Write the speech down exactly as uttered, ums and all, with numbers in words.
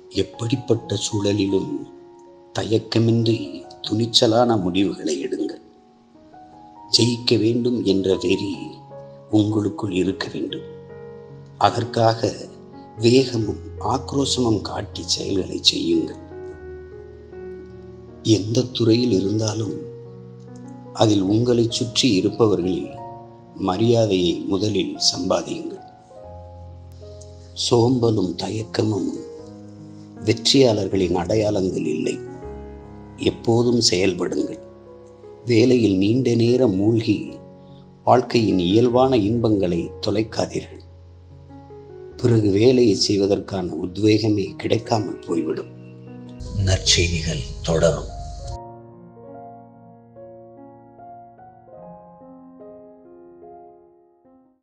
எப்படிப்பட்ட சூழலிலும் தயக்கமின்றி துணிச்சலான முடிவுகளை எடுங்கள். ஜெயிக்க வேண்டும் என்ற வெறி உங்களுக்குள் இருக்க வேண்டும். அதற்காக வேகமும் ஆக்ரோஷமும் காட்டி செயல்களை செய்யுங்கள். எந்த துறையில் இருந்தாலும் அதில் உங்களை சுற்றி இருப்பவர்களில் மரியாதையை முதலில் சம்பாதியுங்கள். சோம்பலும் தயக்கமும் வெற்றியாளர்களின் அடையாளங்கள் இல்லை. எப்போதும் செயல்படுங்கள். வேலையில் நீண்ட நேரம் மூழ்கி வாழ்க்கையின் இயல்பான இன்பங்களை தொலைக்காதீர்கள். பிறகு வேலையை செய்வதற்கான உத்வேகமே கிடைக்காமல் போய்விடும். நற்செய்திகள் தொடரும்.